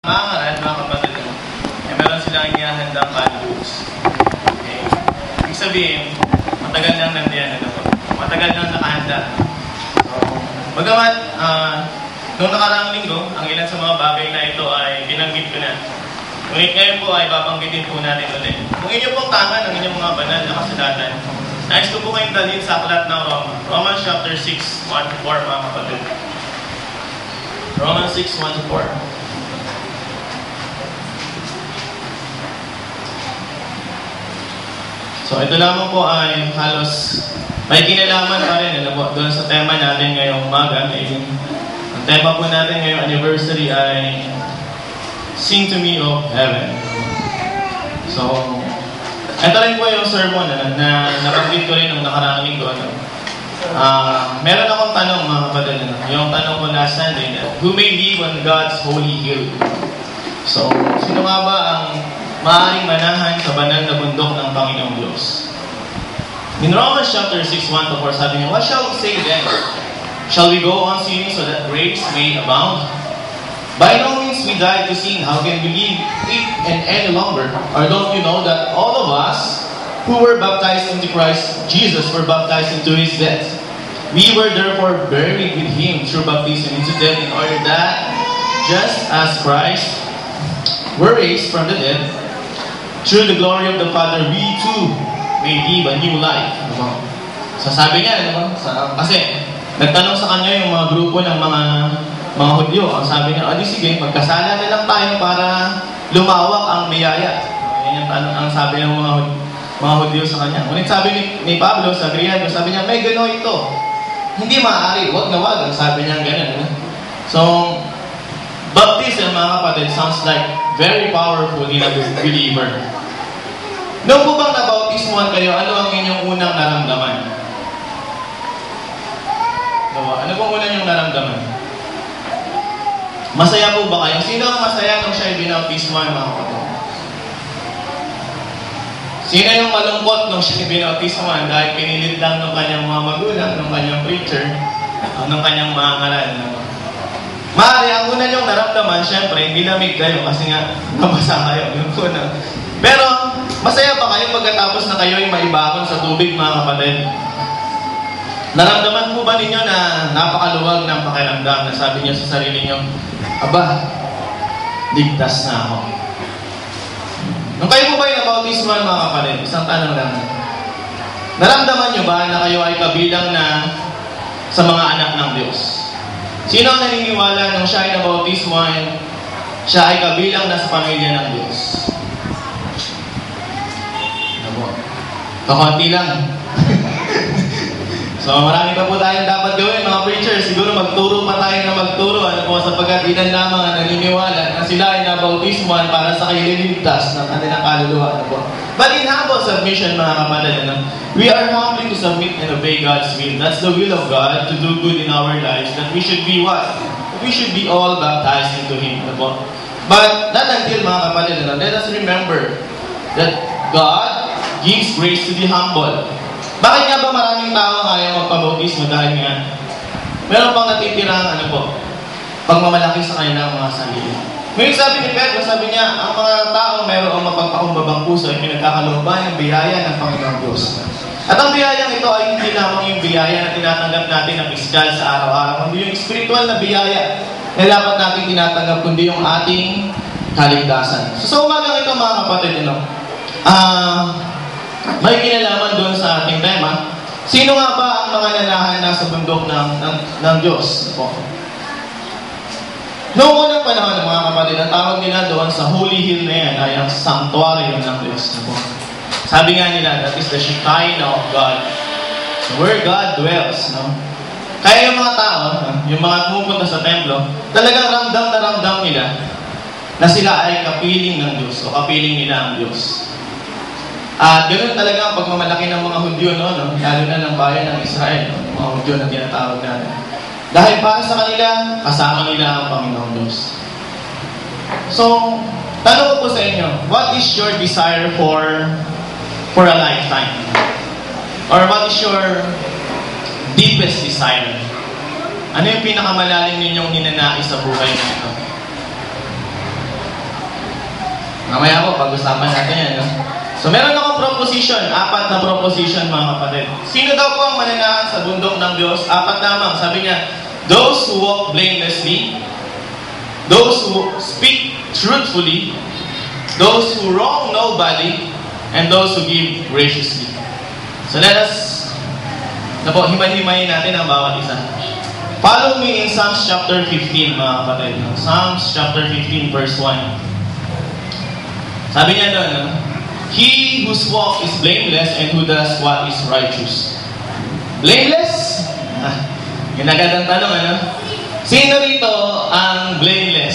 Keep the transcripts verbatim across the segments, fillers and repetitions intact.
Mga ngaral, mga kapatid, eh, meron silang inihahandang values. Okay. Ibig sabihin, matagal nang nandiyan, ano po, matagal nang nakahanda. So, bagamat, uh, noong nakaraang linggo, ang ilan sa mga bagay na ito ay binanggit ko na. Ngunit ngayon po ay babanggitin po natin ulit. Kung inyo pong tangan ang inyong mga banal na kasulatan, nais ko po kayong dalhin sa aklat ng Roma. Romans chapter six, one to four, mga kapatid. Romans six, one to four. So ito lamang po ay halos may kinalaman pa rin ano po, doon sa tema natin ngayong umaga. Ang tema po natin ngayong anniversary ay Sing to Me of Heaven. So ito rin po yung sermon na, na nabanggit ko rin nung nakaraang linggo. Ano. Uh, meron akong tanong mga kapatid. Ano. Yung tanong ko last Sunday na, who may live on God's holy hill? So sino nga ba ang maaaring manahan sa banal na bundok ng Panginoong Diyos? In Romans chapter six, one to four, sabi niya, what shall we say then? Shall we go on sinning so that grace may abound? By no means we died to sin. How can we live it and any longer? Or don't you know that all of us who were baptized into Christ Jesus were baptized into His death? We were therefore buried with Him through baptism into death, in order that just as Christ were raised from the dead through the glory of the Father, we too may live a new life. Ano? So sabi niya, ano? Sa, kasi nagtanong sa kanya yung mga grupo ng mga mga Hudyo. Ang sabi niya, adi sige, magkasala na lang tayo para lumawak ang biyaya. Yan ang, ang sabi ng mga mga Hudyo sa kanya. Ngunit sabi ni, ni Pablo sa Griego, sabi niya, may gano'n ito. Hindi maaari, wag na wag. Ang sabi niya gano'n. Ano? So, baptism, mga kapatid, sounds like very powerful in a believer. Noong po bang nabautismuhan kayo, ano ang inyong unang naramdaman? Ano pong unang inyong naramdaman? Masaya po ba kayo? Sino ang masaya nung siya ay binautismuhan, mga kapatid? Sino yung malungkot nung siya ay binautismuhan dahil pinilit lang ng kanyang mga magulang, ng kanyang preacher, ng kanyang mga ngaral? Maaari, ang una niyong naramdaman, syempre, nilamig kayo kasi nga nabasa kayo. Yung una. Pero, masaya pa kayo pagkatapos na kayo ay maibakon sa tubig, mga kapatid? Naramdaman po ba ninyo na napakaluwag ng pakiramdam na sabi niyo sa sarili niyo, aba, ligtas na ako. Nung kayo po ba ay nabautismuhan, mga kapatid, isang tanong lang. Naramdaman niyo ba na kayo ay kabilang na sa mga anak ng Diyos? Sino ang naniniwala nung siya ay nabautismuhan, siya ay kabilang na sa pamilya ng Diyos? Kakunti lang. So marami pa po tayong dapat gawin, mga preachers. Siguro magturo pa tayo na magturo. Ano po, sapagkat ilan lamang ang naniniwala na sila ay nabautismuhan para sa kaililigtas ng kanilang kaluluwa. Ano po. But in humble submission, mga kapatid, ano, we are humbly to submit and obey God's will. That's the will of God, to do good in our lives. That we should be what? We should be all baptized into Him. Ano po. But not until, mga kapatid, ano, let us remember that God gives grace to the humble. Bakit nga ba maraming tao kaya magpabautismo? Dahil nga meron pang natitirang ano po, pagmamalaki sa kanilang mga sarili. Ngayon sabi ni Pedro, sabi niya, ang mga tao mayroong mapagpakumbabang puso ay pinagkakalooban ng biyaya ng Panginoong Diyos. At ang biyayang ito ay hindi lamang yung biyaya na tinatanggap natin ng piskal sa araw-araw, kundi yung spiritual na biyaya na dapat natin tinatanggap, kundi yung ating kaligtasan. So sa umagang ito, mga kapatid, you know, ah, uh, may kinalaman doon sa ating tema. Sino nga ba ang mga nanahan nasa bundok ng, ng, ng Diyos? Noong unang panahon ng mga kapatid, ang tawag nila doon sa holy hill na yan ay ang sanctuary ng Diyos. Sabi nga nila, that is the Shekinah of God, where God dwells. No? Kaya yung mga tao, yung mga pumupunta sa templo, talagang ramdam na ramdam nila na sila ay kapiling ng Diyos o kapiling nila ang Diyos. At ganoon talaga ang pagmamalaki ng mga Hudyo, no? no? Lalo na ng bayan ng Israel, no? Mga Hudyo na tinatawag natin. Dahil para sa kanila, kasama nila ang Panginoong Diyos. So, tanong ko po sa inyo, what is your desire for for a lifetime? Or what is your deepest desire? Ano yung pinakamalalim ninyong ninanais sa buhay na ito? Mamaya po, pag-usapan natin yan. No? So, meron akong proposition. Apat na proposition, mga kapatid. Sino daw po ang mananahan sa bundok ng Diyos? Apat lamang. Sabi niya, those who walk blamelessly, those who speak truthfully, those who wrong nobody, and those who give graciously. So, let us, na po, himay-himayin natin ang bawat isa. Follow me in Psalms chapter fifteen, mga kapatid. Psalms chapter fifteen, verse one. Sabi niya doon, no? He whose walk is blameless and who does what is righteous. Blameless? Ah, yun agad ang tanong, ano? Sino rito ang blameless?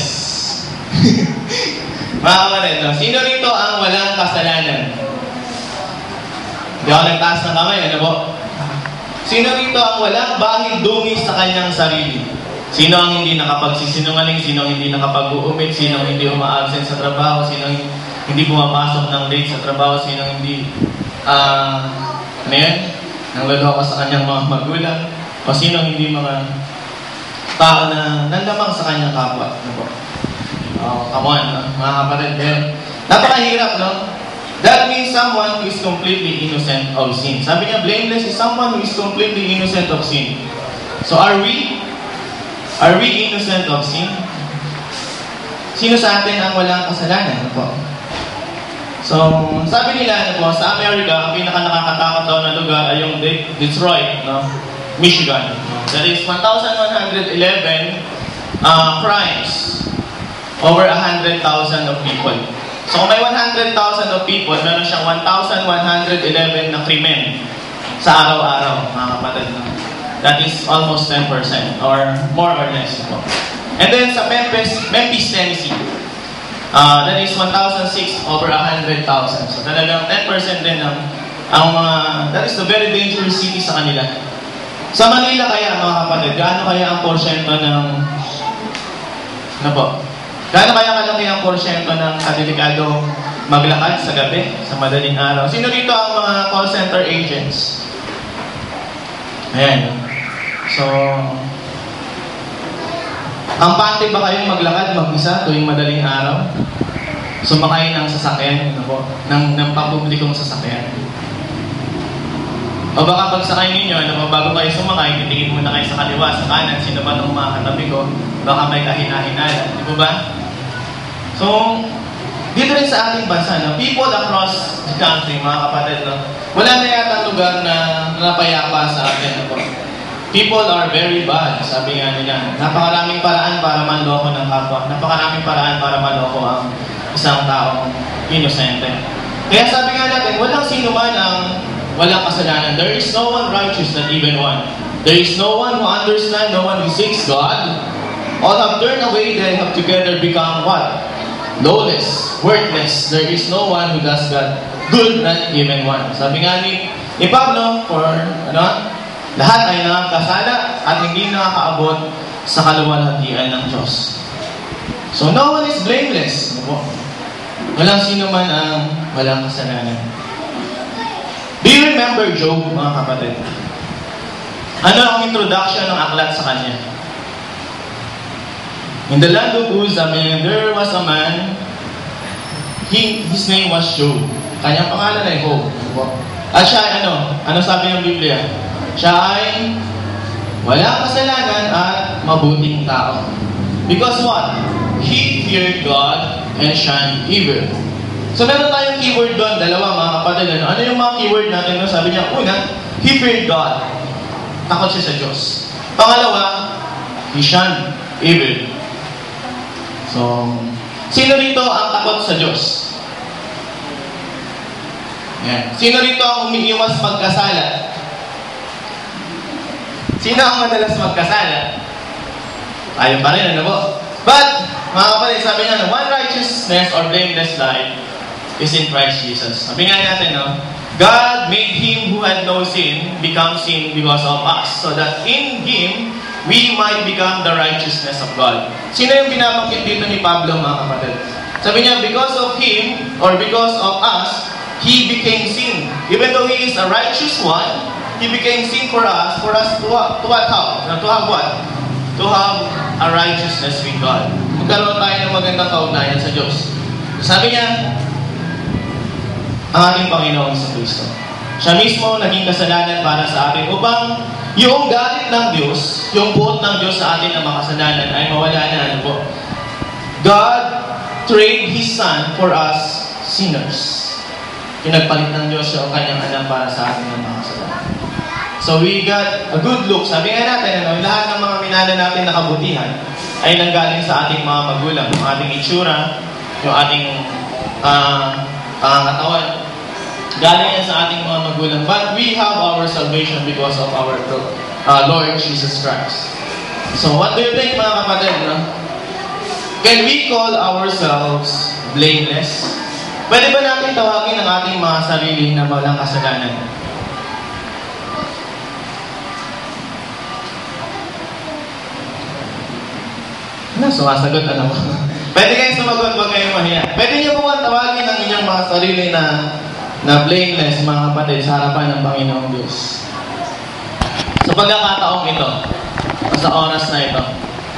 Mga kapatid, no? Sino rito ang walang kasalanan? Hindi ako nagtaas ng kamay, ano po? Sino rito ang walang bahid dungis sa kanyang sarili? Sino ang hindi nakapagsisinungaling? Sino ang hindi nakapag-uumit? Sino ang hindi uma-absent sa trabaho? Sino ang hindi pumapasok ng late sa trabaho? Sino ang hindi, ah, uh, ano yan? Nangloloko sa kanyang mga magulang? O sino ang hindi mga tao na nanlamang sa kanyang kapwa? Ano po? Oh, come on, no? Mga kapatid. Napakahirap, no? That means someone who is completely innocent of sin. Sabi niya, blameless is someone who is completely innocent of sin. So are we? Are we innocent of sin? Sino sa atin ang walang kasalanan? Ano po? So, sabi nila, ano po, sa Amerika, ang pinaka-nakakatakot daw na lugar ay yung Detroit, no? Michigan. That is one thousand one hundred eleven uh, crimes. Over one hundred thousand of people. So kung may one hundred thousand of people, meron siyang one thousand one hundred eleven na krimen sa araw-araw, mga kapatid. That is almost ten percent or more or less. And then sa Memphis, Memphis Tennessee, uh, that is one thousand six over one hundred thousand. So talagang ten percent din ang, ang mga, that is the very dangerous city sa kanila. Sa Manila kaya, mga kapatid, gaano kaya ang porsyento ng, ano po? Gaano kaya kalaki ang porsyento ng kadelikado maglakad sa gabi, sa madaling araw? Sino dito ang mga call center agents? Ayan. So, kampante ba kayong maglakad mag-isa tuwing madaling araw? Sumakay ng sasakyan, ano po? Ng, ng pampublikong sasakyan. O baka pagsakay ninyo, ano po, bago kayo sumakay, titingin muna kayo sa kaliwa, sa kanan, sino ba itong mga katabi ko? Baka may kahina-hinala, di ba ba? So, dito rin sa ating bansa, no? People across the country, mga kapatid, no? Wala na yata lugar na napayapa sa atin. No? People are very bad, sabi nga nila. Napakaraming paraan para manloko ng kapwa. Napakaraming paraan para manloko ang isang taong inosente. Kaya sabi nga natin, walang sino man ang walang kasalanan. There is no one righteous, not even one. There is no one who understands, no one who seeks God. All have turned away, they have together become what? Lawless, worthless. There is no one who does God good, not even one. Sabi nga ni, ni Pablo, for ano, lahat ay nakakasala at hindi nakakaabot sa kaluwalhatian ng Diyos. So no one is blameless. Walang sino man ang walang kasalanan. Do you remember Job, mga kapatid? Ano ang introduction ng aklat sa kanya? In the land of Uz, I mean, there was a man, he, his name was Job. Kanyang pangalan ay Job. At siya ay ano? Ano sabi ng Biblia? Siya ay walang kasalanan at mabuting tao. Because what? He feared God and shunned evil. So meron tayong keyword doon, dalawa mga kapatid. Ano, ano yung mga keyword natin? No? Sabi niya, una, he feared God. Takot siya sa Diyos. Pangalawa, he shunned evil. So, sino rito ang takot sa Diyos? Yan. Sino rito ang umiiwas magkasala? Sino ang madalas magkasala? Ayaw pa rin, ano po? But, mga kapatid, sabi nga, one righteousness or blameless life is in Christ Jesus. Sabi nga natin, no? God made Him who had no sin become sin because of us, so that in Him, we might become the righteousness of God. Sino yung binabanggit dito ni Pablo, mga kapatid? Sabi niya, because of Him, or because of us, He became sin. Even though He is a righteous one, He became sin for us, for us to what? To what? How? To have what? To have a righteousness with God. Magkaroon tayo ng magandang kaugnayan sa Diyos. Sabi niya, ang ating Panginoon sa Kristo. Siya mismo naging kasalanan para sa atin upang yung galit ng Diyos, yung puot ng Diyos sa atin na makasalanan ay mawala na. Ano po? God trade His Son for us sinners. Pinagpalit ng Diyos yung kanyang anak para sa atin na makasalanan. So we got a good look. Sabi nga natin, ano, lahat ng mga minana natin na kabutihan ay nanggaling sa ating mga magulang. Yung ating itsura, yung ating uh, pangangatawan, galing yan sa ating mga magulang. But we have our salvation because of our uh, Lord Jesus Christ. So what do you think, mga kapatid? No? Can we call ourselves blameless? Pwede ba natin tawagin ang ating mga sarili na walang kasalanan? Ano, sumasagot, ano mo? Pwede kayong sumagot, huwag kayong mahiya. Pwede niyo po ba tawagin ang inyong mga sarili na na blameless, mga kapatid, sa harapan ng Panginoong Diyos? Sa pagkakataong ito, sa oras na ito.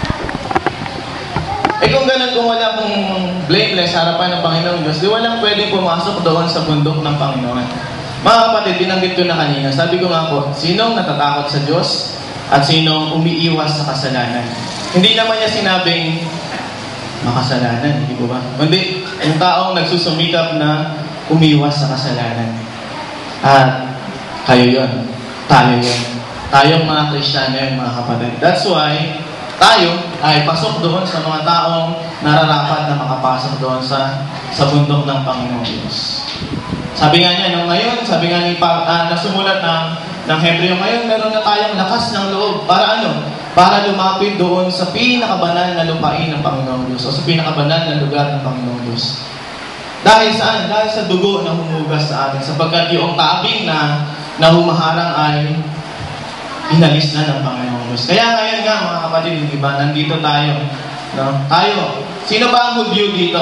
Eh kung ganun, kung wala pong blameless sa harapan ng Panginoong Diyos, di walang pwedeng pumasok doon sa bundok ng Panginoon. Mga kapatid, binanggit ko na kanina. Sabi ko nga po, sinong natatakot sa Diyos at sinong umiiwas sa kasalanan? Hindi naman niya sinabing makasalanan, hindi ko ba? Kundi, yung taong nagsusumikap na umiwas sa kasalanan. At kayo yun. Tayo yun. Tayong mga Kristiyano yun, mga kapatid. That's why, tayo ay pasok doon sa mga taong nararapat na makapasok doon sa sa bundok ng Panginoong Diyos. Sabi nga niya, no, ngayon, sabi nga ni pa, uh, nasumulat ng, ng Hebreo, ngayon meron na tayong lakas ng loob. Para ano? Para lumapit doon sa pinakabanal na lupain ng Panginoong Diyos o sa pinakabanal na lugar ng Panginoong Diyos. Dahil saan? Dahil sa dugo na humugas sa atin. Sapagkat yung tabing na, na humaharang ay inalis na ng Panginoong Diyos. Kaya ngayon nga, mga kapatid, di ba? Nandito tayo. No? Tayo. Sino ba ang Hudyo dito?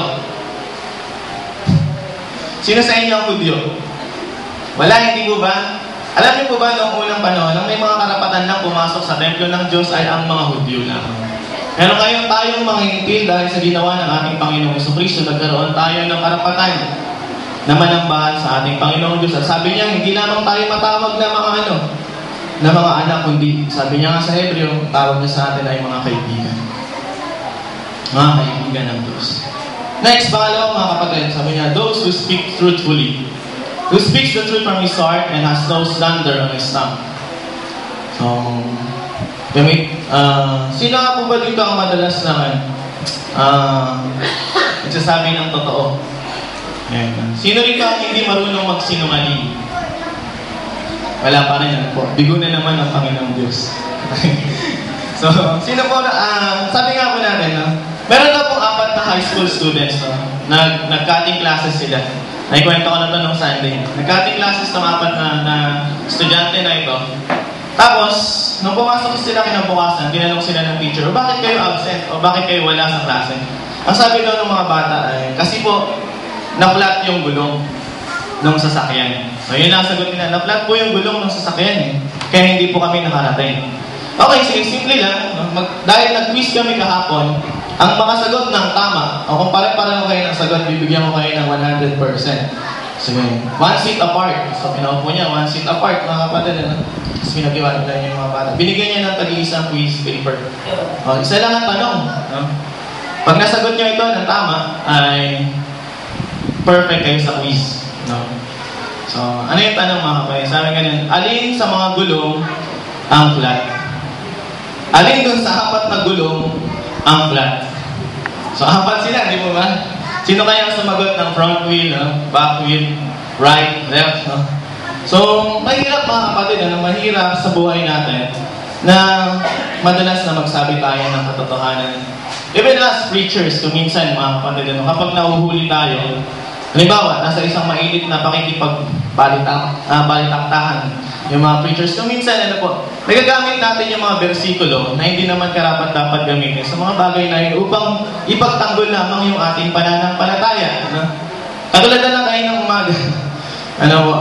Sino sa inyo ang Hudyo? Wala, hindi ko ba? Alam niyo po ba, noong unang panahon, nang may mga karapatan lang pumasok sa templo ng Diyos ay ang mga Hudyo lang. Pero ngayon tayong mga hintil dahil sa ginawa ng ating Panginoong Jesucristo, nagkaroon tayo ng karapatan na manambahan sa ating Panginoong Diyos. At sabi niya, hindi lamang tayo matawag na mga ano, na mga anak, kundi sabi niya nga sa Hebreo, tawag niya sa atin ay mga kaibigan. Mga kaibigan ng Diyos. Next, pangalawa mga kapatid, sabi niya, those who speak truthfully, who speaks the truth from his heart and has no slander on his tongue. So, gamit, uh, sino nga po ba dito ang madalas naman uh, nagsasabi ng totoo? Ayan. Sino rito ang hindi marunong magsinungaling? Wala pa rin yan po. Bigo na naman ang Panginoong Diyos. So, sino po na, uh, sabi nga po natin, no? Meron na pong apat na high school students, no? Nag, nag-cutting classes sila. Naikwento ko na ito nung Sunday. Nag-cutting classes ng apat na, na estudyante na ito. Tapos, nung pumasok sila kinabukasan, tinanong sila ng teacher, o bakit kayo absent? O bakit kayo wala sa klase? Ang sabi daw ng mga bata ay, kasi po, na-flat yung gulong ng sasakyan. So, yun lang sagot nila, na-flat po yung gulong ng sasakyan eh. Kaya hindi po kami nakarating. Okay, sige, simple lang. Mag, dahil nag-quiz kami kahapon, ang makasagot ng tama, o kung pare-pareho kayo ng sagot, bibigyan ko kayo ng one hundred percent. Sige, one seat apart. So, pinaupo niya, one seat apart, mga kapatid. Ano? Tapos pinag-iwan nila yung mga bata. Binigyan niya ng tag-iisang quiz paper. O, isa lang ang tanong. No? Pag nasagot niyo ito ng tama, ay perfect kayo sa quiz. No? So, ano yung tanong mga kapatid? Sabi ganun, alin sa mga gulong ang flat? Alin dun sa apat na gulong ang flat? So, apat sila, di mo ba? Sino kaya ang sumagot ng front wheel, no? Back wheel, right, left, no? So, mahirap mga kapatid, ano? Mahirap sa buhay natin na madalas na magsabi tayo ng katotohanan. Even as preachers, kung minsan mga kapatid, ano? Kapag nahuhuli tayo, halimbawa, nasa isang mainit na pakikipag-balitak, uh, balitaktahan, yung mga preachers, kung minsan, ano po, nagagamit natin yung mga bersikulo na hindi naman karapat dapat gamitin sa mga bagay na yun upang ipagtanggol lamang yung ating pananampalataya. Ano? Katulad na lang tayo ng umaga. Ano po,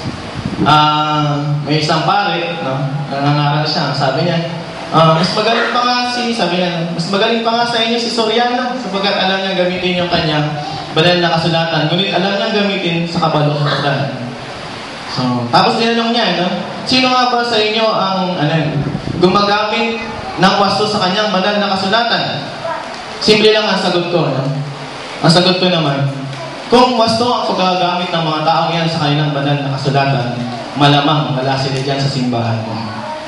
uh, may isang pare, no? Nangangaral siya, sabi niya, uh, mas magaling pa nga si, sabi niya, mas magaling pa nga sa inyo si Soriano sapagkat alam niya gamitin yung kanyang banal na kasulatan, ngunit alam niyang gamitin sa kabalukutan. So, tapos tinanong niya, no? Sino nga ba sa inyo ang ano, gumagamit ng wasto sa kanyang banal na kasulatan? Simple lang ang sagot ko, no? Ang sagot ko naman, kung wasto ang paggagamit ng mga taong yan sa kanilang banal na kasulatan, malamang wala sila dyan sa simbahan mo.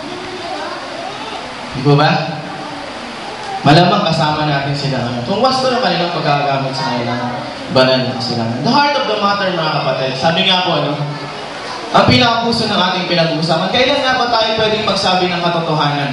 Di ba ba? Malamang kasama natin sila ngayon. Kung wasto ng kanilang paggagamit sa kanilang banal na kasulatan. The heart of the matter, mga kapatid. Sabi nga po, ano, ang pinakapuso ng ating pinag-uusapan, kailan nga ba tayo pwedeng magsabi ng katotohanan?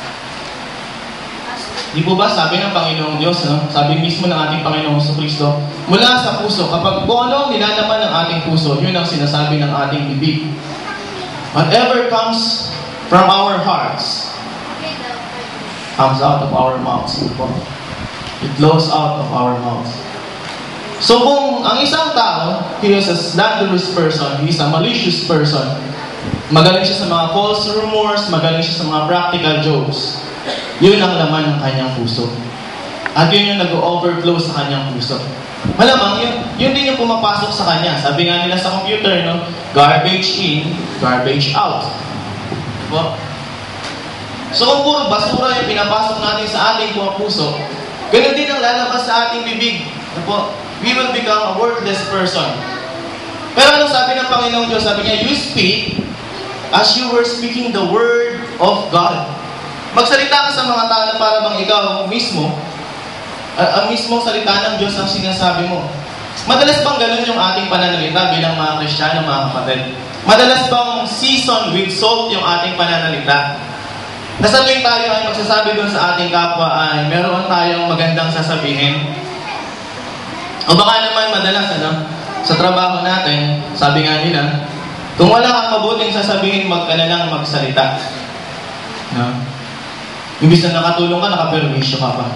Di po ba sabi ng Panginoong Diyos, no? Sabi mismo ng ating Panginoong Jesucristo, mula sa puso, kapag kung ano ang nilalaman ng ating puso, yun ang sinasabi ng ating bibig. Whatever comes from our hearts, comes out of our mouths. It flows out of our mouths. So kung ang isang tao, he is a slanderous person, he is a malicious person, magaling siya sa mga false rumors, magaling siya sa mga practical jokes, yun ang laman ng kanyang puso. At yun yung nag-overflow sa kanyang puso. Malamang, yun, yun din yung pumapasok sa kanya. Sabi nga nila sa computer, no? Garbage in, garbage out. Diba? So kung puro basura yung pinapasok natin sa ating mga puso, ganun din ang lalabas sa ating bibig. Diba? We will become a worthless person. Pero ano sabi ng Panginoong Diyos? Sabi niya, you speak as you were speaking the word of God. Magsalita ka sa mga tao na para bang ikaw mismo, uh, ang mismong salita ng Diyos ang sinasabi mo. Madalas bang ganun yung ating pananalita bilang mga Kristiyano, mga kapatid? Madalas bang season with salt yung ating pananalita? Nasa tuwing tayo ay magsasabi dun sa ating kapwa ay meron tayong magandang sasabihin. O baka naman madalas, ano, sa trabaho natin, sabi nga nila, kung wala kang mabuting sasabihin, wag ka na lang magsalita. No? Imbis na nakatulong ka, nakapermisyo ka pa.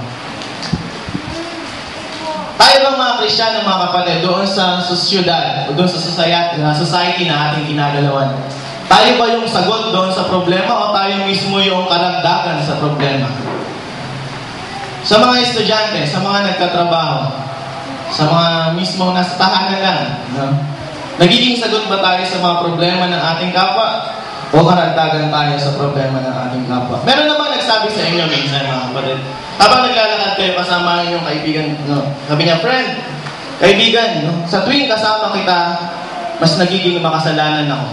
Tayo bang mga Kristiyano, mga kapatid, doon sa sosyudad, o doon sa society, na society na ating ginagalawan, tayo ba yung sagot doon sa problema o tayo mismo yung karagdagan sa problema? Sa mga estudyante, sa mga nagkatrabaho, sa mga mismong nasa tahanan lang, no? Nagiging sagot ba tayo sa mga problema ng ating kapwa? O karagdagan tayo sa problema ng ating kapwa? Meron naman nagsabi sa inyo minsan, mga kapatid, habang naglalakad kayo kasama yung kaibigan, no? Sabi niya, friend, kaibigan, no? Sa tuwing kasama kita, mas nagiging makasalanan ako.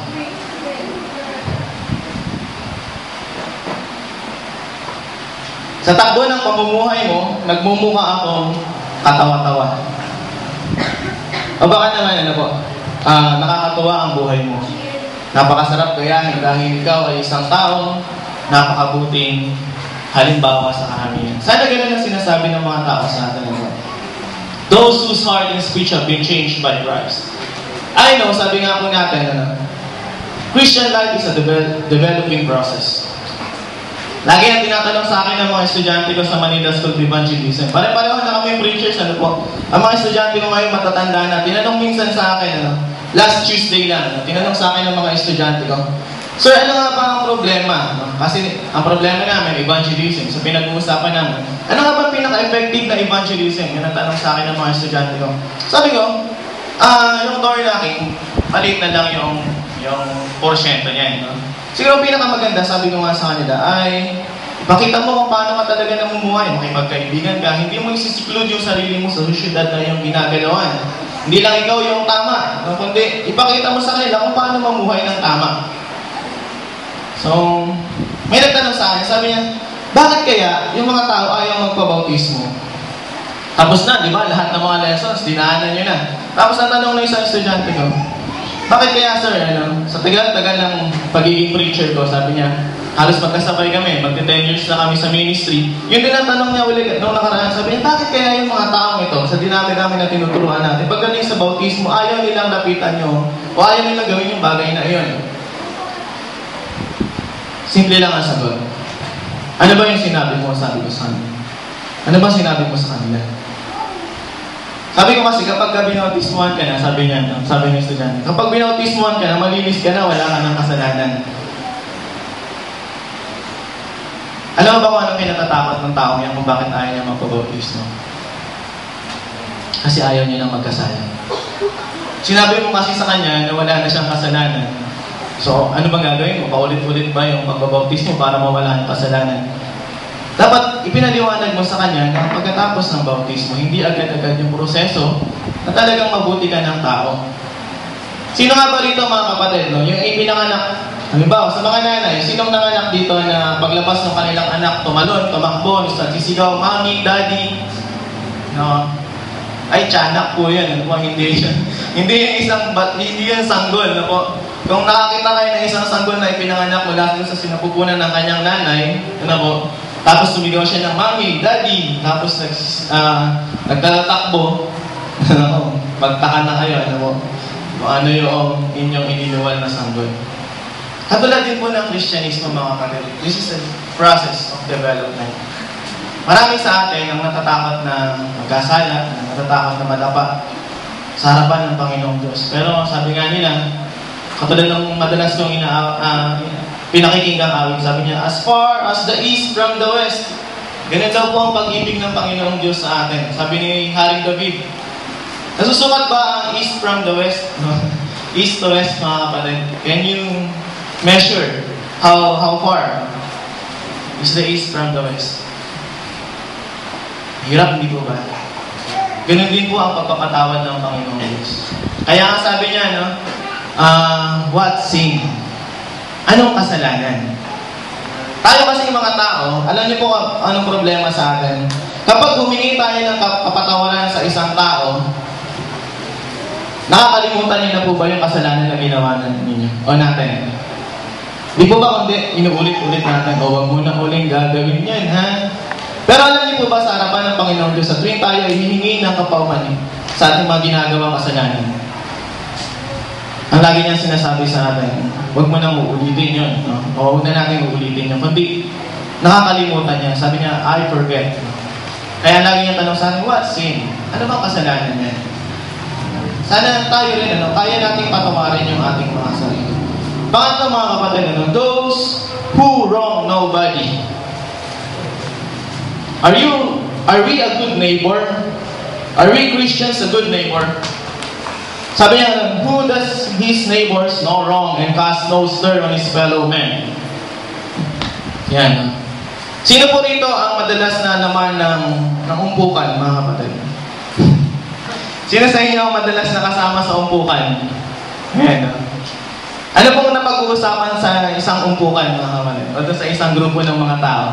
Sa takbo ng pamumuhay mo, nagmumukha akong katawa-tawa. O baka naman, ano po, uh, nakakatuwa ang buhay mo. Napakasarap gayahin dahil ikaw ay isang taong napakabuting halimbawa sa karamihan. Sana ganun ang sinasabi ng mga tao sa atin. Those whose heart and speech have been changed by Christ. I know, sabi nga po natin, ano, Christian life is a devel- developing process. Lagi ang tinatanong sa akin ng mga estudyante ko sa Manila School of Evangelism. Pare-pareho na kami preachers, ano po. Ang mga estudyante ko ngayon matatanda na. Tinanong minsan sa akin, ano, last Tuesday lang, ano, tinanong sa akin ng mga estudyante ko, Sir, ano nga ba ang problema? No? Kasi ang problema namin, evangelism. So pinag-uusapan namin, ano nga ba pinaka-effective na evangelism? Yan ang tanong sa akin ng mga estudyante ko. Sabi ko, ah, yung door knocking, maliit na lang yung, yung porsyento niya. No? Siguro pinakamaganda, sabi ko nga sa kanila, ay ipakita mo kung paano ka talaga namumuhay. Makipagkaibigan ka, hindi mo isisiklude yung sarili mo sa syudad na yung ginagalawan. Hindi lang ikaw yung tama, no? Kundi ipakita mo sa kanila kung paano mamuhay ng tama. So, may nagtanong sa akin, sabi niya, bakit kaya yung mga tao ayaw magpabautismo? Tapos na, di ba? Lahat ng mga lessons, dinaanan nyo na. Tapos ang tanong ng isang estudyante ko, bakit kaya sir, ano, sa tagal-tagal ng pagiging preacher ko, sabi niya, halos magkasabay kami, magti-ten years na kami sa ministry. Yun din ang tanong niya ulit nung nakaraan, sabi niya, bakit kaya yung mga taong ito, sa dinami-dami na tinuturuan natin, pagdating sa bautismo, ayaw nilang lapitan nyo, o ayaw nilang gawin yung bagay na iyon? Simple lang ang sagot. Ano ba yung sinabi mo? Sabi ko sa kanila. Ano ba sinabi mo sa kanila? Sabi ko kasi kapag binautismuhan ka na, sabi niya, sabi ng estudyante, kapag binautismuhan ka na, malinis ka na, wala ka ng kasalanan. Alam mo ba kung anong kinatatakot ng taong yan kung bakit ayaw niya magpabautismo? Kasi ayaw niya lang magkasala. Sinabi mo kasi sa kanya na wala na siyang kasalanan. So, ano bang gagawin mo? Paulit-ulit ba yung pagbabautismo para mawala ang kasalanan? Dapat ipinaliwanag mo sa kanya na pagkatapos ng bautismo, hindi agad-agad yung proseso na talagang mabuti ka ng tao. Sino nga ba rito mga kapatid? No? Yung ipinanganak, halimbawa sa mga nanay, sinong nanganak dito na paglabas ng kanilang anak, tumalon, tumakbo, nagsisigaw, mami, daddy, no? Ay, tiyanak po yan. Ano po, hindi yan. Hindi yung isang, hindi yan sanggol. Ano po? Kung nakakita kayo ng isang sanggol na ipinanganak mula sa sinapupunan ng kanyang nanay, ano po, tapos sumigaw siya ng mami, daddy, tapos nag, uh, nagtatatakbo, ano, magtaka na kayo, ano po, kung ano yung inyong iniluwal na sanggol. Katulad din po ng Kristyanismo, mga kapatid. This is a process of development. Marami sa atin ang natatakot na magkasala, ang natatakot na madapa sa harapan ng Panginoong Diyos. Pero sabi nga nila, katulad ng madalas kong ina, uh, pinakikinggang awit, sabi niya, as far as the east from the west. Ganun daw po ang pag-ibig ng Panginoong Diyos sa atin. Sabi ni Haring David, nasusukat ba ang east from the west? East to west, mga kapatid. Can you measure how how far is the east from the west? Hirap, hindi po ba? Ganun din po ang pagpapatawad ng Panginoong Diyos. Kaya nga sabi niya, no? Uh, what sin? Anong kasalanan? Tayo kasi yung mga tao, alam niyo po anong problema sa atin. Kapag humingi tayo ng kapatawaran sa isang tao, nakakalimutan niyo na po ba yung kasalanan na ginawa ninyo o natin? Di po ba kundi inuulit-ulit natin, o wag mo na uling gagawin yan, ha? Pero alam niyo po ba sa harapan ng Panginoon Diyos, sa tuwing tayo ay hihingi ng kapauman sa ating mga ginagawang kasalanan, ang lagi niyang sinasabi sa atin, huwag mo nang uulitin yun. No? O huwag na natin uulitin yun. Kundi nakakalimutan niya. Sabi niya, I forget. No? Kaya lagi niyang tanong sa atin, what sin? Ano bang kasalanan niya? Sana tayo rin, ano, kaya nating patawarin yung ating mga sarili. Pangatlo mga kapatid, ano, those who wrong nobody. Are you, are we a good neighbor? Are we Christians a good neighbor? Sabi niya, who does his neighbors no wrong and cast no slur on his fellow men? Yan. Sino po rito ang madalas na naman ng, ng umpukan, mga kapatid? Sino sa inyo ang madalas na kasama sa umpukan? Yan. Ano pong napag-uusapan sa isang umpukan, mga kapatid? O sa isang grupo ng mga tao?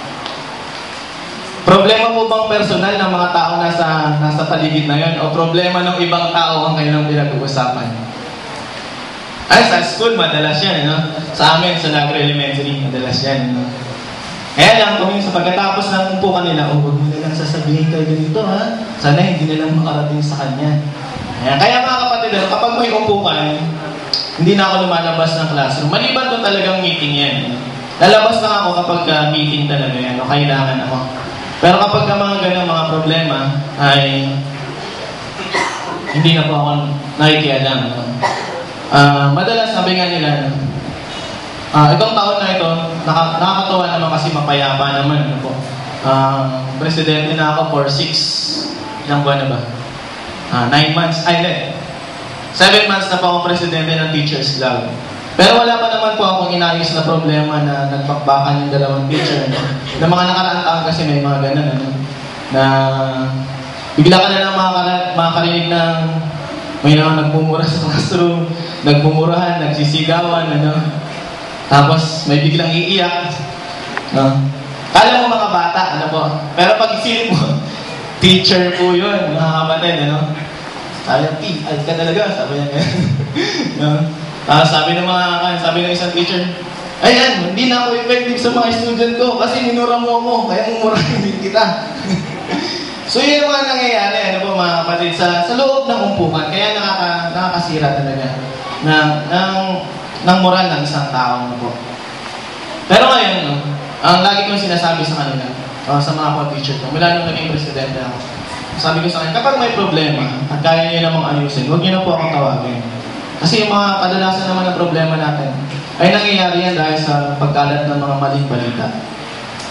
Problema po bang personal ng mga tao nasa, nasa paligid na yun? O problema ng ibang tao ang kanilang pinag-uusapan? Ay, sa school, madalas yan, no? Sa amin, sa Nagre Elementary, madalas yan, no? Kaya lang, kung sa pagkatapos ng umpukan nila, oh, huwag mo nilang sasabihin kayo ganito, ha? Sana hindi nilang makarating sa kanya. Kaya, kaya mga kapatid, kapag may umpukan, hindi na ako lumalabas ng classroom. Maliban doon talagang meeting yan. Lalabas lang ako kapag uh, meeting talaga yan, o kailangan ako. Pero kapag ka mga ganang mga problema, ay hindi na po ako nakikialam. Uh, madalas sabi nga nila, uh, itong taon na ito, naka, nakakatawa naman kasi mapayapa naman. Ano po. Uh, presidente na ako for six, ilang buwan na ba? Uh, nine months, ay hindi. Seven months na po ako presidente ng Teachers Club. Pero wala pa naman po akong inayos na problema na nagpakbakan yung dalawang teacher. Na mga nakaraang taon kasi may mga ganun, ano, na bigla ka na lang makakar- makakarinig ng may naman nagmumura sa classroom, nagmumurahan, nagsisigawan, ano. Tapos may biglang iiyak. No? Kala mo mga bata, ano po. Pero pag isilip mo, teacher po yun, mga kapatid, ano. Sabi niya, P, ay ka talaga, sabi niya ganyan. No? Uh, sabi ng mga, sabi ng isang teacher, ayan, hindi na ako effective sa mga student ko kasi minura mo ako, kaya mumurahin din kita. So yun yung mga nangyayari, ano po mga kapatid, sa, sa loob ng umpukan, kaya nakaka, nakakasira talaga ng, ng, ng moral ng isang tao. Ano po. Pero ngayon, no, ang lagi kong sinasabi sa kanila, uh, sa mga co-teacher ko, mula nung naging presidente ako, sabi ko sa kanila, kapag may problema at kaya nyo namang ayusin, huwag nyo na po akong tawagin. Kasi yung mga kadalasan naman ng problema natin ay nangyayari yan dahil sa pagkalat ng mga maling balita.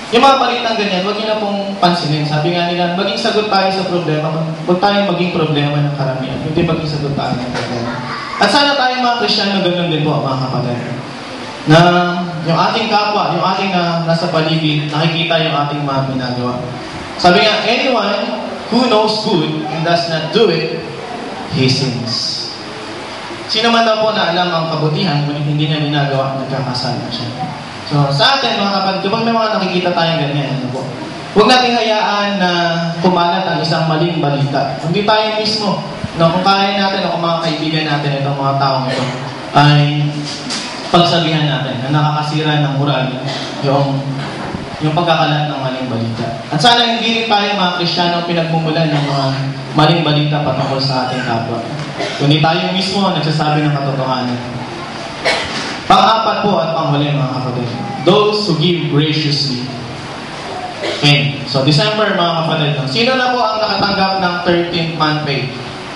yung mga balitang ganyan, huwag nyo na pong pansinin. Sabi nga nila, maging sagot tayo sa problema, huwag tayong maging problema ng karamihan, hindi maging sagot tayo ng problema. At sana tayong mga Kristiyano ganun din po, mga kapatid. Na yung ating kapwa, yung ating uh, nasa paligid, nakikita yung ating mga ginagawa. Sabi nga, anyone who knows good and does not do it, he sins. Sino man daw po na alam ang kabutihan, ngunit hindi niya ginagawa, nagkakasala siya. So, sa atin, mga kapatid, kapag may mga nakikita tayong ganyan, ano po, huwag natin hayaan na kumalat ang isang maling balita. Hindi tayo mismo, no, kung kaya natin o kung mga kaibigan natin itong mga taong ito, ay pagsabihan natin na nakakasira ng moral yung, yung pagkakalat ng maling balita. At sana hindi rin tayo mga Kristiyano pinagmumulan ng mga maling balita patungkol sa ating kapwa. Kundi tayo mismo nagsasabi ng katotohanan. Pang-apat po at panghuli mga kapatid, those who give graciously. Okay, so December mga kapatid, sino na po ang nakatanggap ng thirteenth month pay?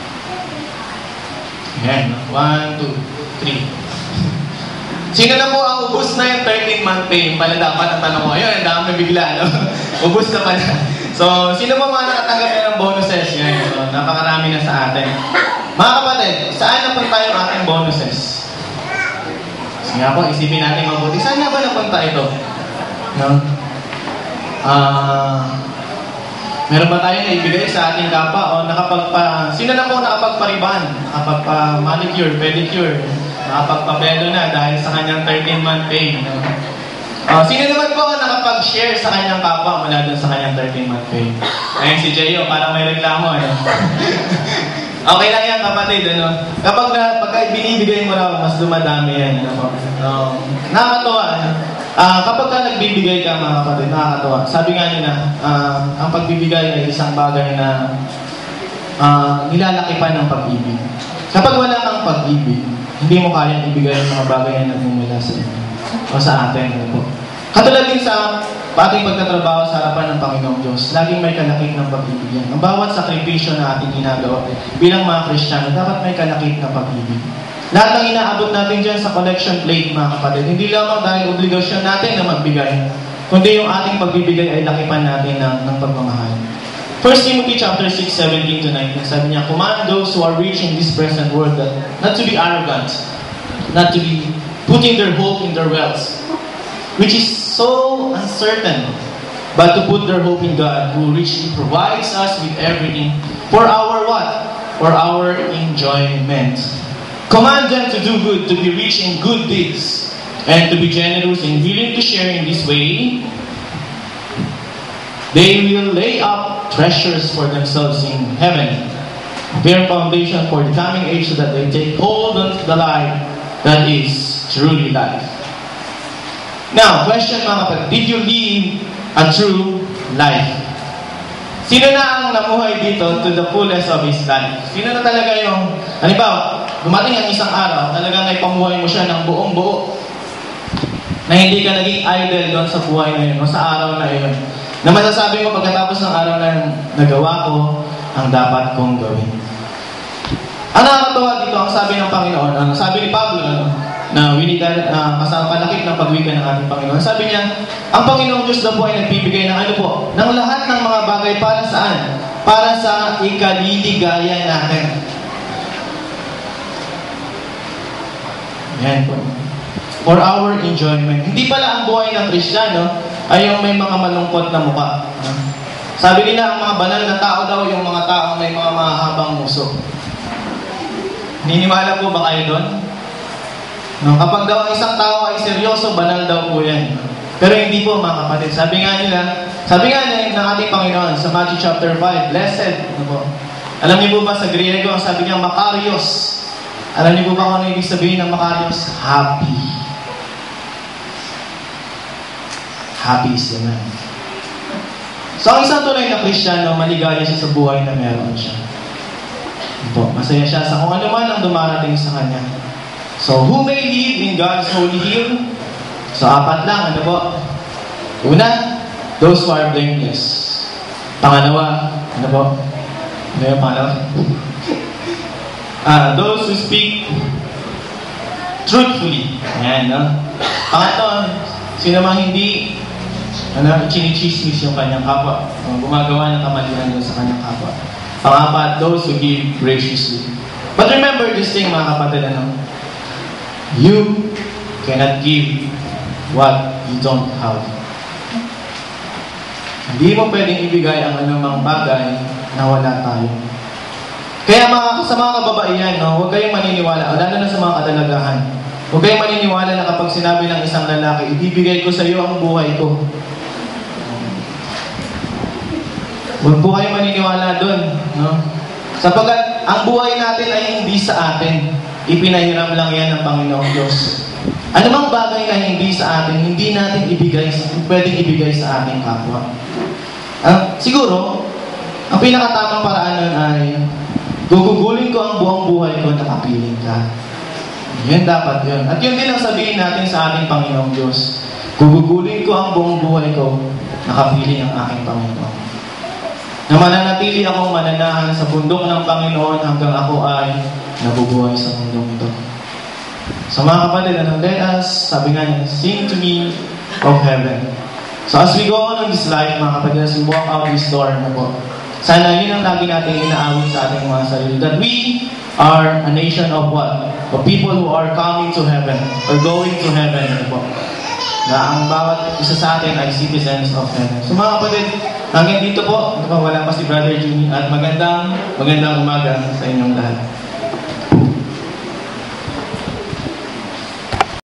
Ayan, one, two, three. Sino na po ang ubus na yung thirteenth month pay? Pala dapat ang tanong ko, ayun, ang dami bigla, no? Ubus na pala. So, sino po mga nakatanggap na ng bonuses? Yan, so, napakarami na sa atin. Mga kapatid, saan napunta yung ating bonuses? Sige po, isipin natin mabuti. Saan na ba napunta ito? No? Ah... Uh, meron ba tayo na ibigay sa ating kapwa o nakapagpa... Sino na po nakapagpariban? Nakapagpa-manicure, pedicure, nakapagpabelo na dahil sa kanyang thirteen month pay. No? Uh, sino naman po nakapag-share sa kanyang kapwa mula dun sa kanyang thirteen month pay? Ayun si Jayo, parang may reklamo. Ano? Okay lang yan, kapatid. Ano? Kapag na, pagka binibigay mo raw, mas dumadami yan. Ano? Um, nakakatuwa. Ano? Uh, kapag ka nagbibigay ka, mga kapatid, nakakatawa. Sabi nga nila, uh, ang pagbibigay ay isang bagay na uh, nilalaki pa ng pag-ibig. Kapag wala kang pag-ibig, hindi mo kayang ibigay ang mga bagay na nagmumula sa inyo o sa atin. Ano po. Katulad din sa ating pagtatrabaho sa harapan ng Panginoong Diyos, laging may kalakip ng pag-ibig yan. Ang bawat sakripisyo na ating ginagawa bilang mga Kristiyano, dapat may kalakip na pag-ibig. Lahat ng inaabot natin dyan sa collection plate, mga kapatid, hindi lamang dahil obligasyon natin na magbigay, kundi yung ating pagbibigay ay lakipan natin ng, ng pagmamahal. First Timothy chapter six, seventeen to nineteen, sabi niya, command those who are rich in this present world that not to be arrogant, not to be putting their hope in their wealth, which is so uncertain, but to put their hope in God, who richly provides us with everything for our what? For our enjoyment. Command them to do good, to be rich in good deeds, and to be generous and willing to share in this way. They will lay up treasures for themselves in heaven, their foundation for the coming age, so that they take hold of the life that is truly life. Now, question mga kapatid, did you live a true life? Sino na ang namuhay dito to the fullest of his life? Sino na talaga yung, halimbawa, dumating ang isang araw, talagang ay pamuhay mo siya ng buong buo. Na hindi ka naging idle doon sa buhay na yun, o sa araw na yun. Na masasabi mo pagkatapos ng araw na yun, nagawa ko ang dapat kong gawin. Ang nakakatawa dito, ang sabi ng Panginoon, ang sabi ni Pablo, ano, na winida, uh, kasama palakip ng pagwika ng ating Panginoon. Sabi niya, ang Panginoong Diyos daw po ay nagbibigay ng ano po, ng lahat ng mga bagay para saan? Para sa ikaliligaya natin. Yan po. For our enjoyment. Hindi pala ang buhay ng Kristiyano ay yung may mga malungkot na mukha. Sabi nila, ang mga banal na tao daw, yung mga tao may mga mahabang muso. Niniwala po ba kayo doon? No, kapag daw ang isang tao ay seryoso, banal daw po yan. Pero hindi po mga kapatid. Sabi nga nila, sabi nga nila ng ating Panginoon sa Matthew chapter five, blessed. Ano po? Alam niyo po ba sa Griego, sabi niya Makarios. Alam niyo po ba kung ano ibig sabihin ng Makarios? Happy. Happy is the man. So ang isang tunay na Kristiyano, maligaya siya sa buhay na meron siya. Ito, masaya siya sa kung ano man ang dumarating sa kanya. So, who may live in God's holy hill? So, apat lang. Ano po? Una, those who are blameless. Pangalawa, ano po? Ano yung pangalawa? uh, those who speak truthfully. Ayan, no? Pangatlo, sino mang hindi Ano, chinichismis yung kanyang kapwa. Uh, gumagawa ng kamalian doon sa kanyang kapwa. Pangapat, those who give graciously. But remember this thing, mga kapatid, ano? You cannot give what you don't have. Hindi mo pwedeng ibigay ang anumang bagay na wala tayo. Kaya mga, sa mga kababaihan, no, huwag kayong maniniwala, lalo na sa mga kadalagahan. Huwag kayong maniniwala na kapag sinabi ng isang lalaki, ibibigay ko sa iyo ang buhay ko. Huwag po kayong maniniwala doon. No? Sapagkat ang buhay natin ay hindi sa atin. Ipinahiram lang yan ng Panginoong Diyos. Ano mang bagay na hindi sa atin, hindi natin ibigay, pwedeng ibigay sa ating kapwa. Uh, siguro, ang pinakatamang paraan nun ay gugugulin ko ang buong buhay ko, nakapiling ka. Yun dapat yun. At yun din ang sabihin natin sa ating Panginoong Diyos. Gugugulin ko ang buong buhay ko, nakapiling ang aking Panginoon. Na mananatili akong mananahan sa bundok ng Panginoon hanggang ako ay nabubuhay sa mundong ito. So mga kapatid, ano, let us, sabi nga niya, sing to me of heaven. So as we go on in this life, mga kapatid, as we walk out this door na po, sana yun ang lagi natin inaawit sa ating mga sarili. That we are a nation of what? Of people who are coming to heaven, or going to heaven. Ano po? Na ang bawat isa sa atin ay citizens of heaven. So mga kapatid, hanggang dito po, wala pa si Brother Jimmy, at magandang, magandang umaga sa inyong lahat.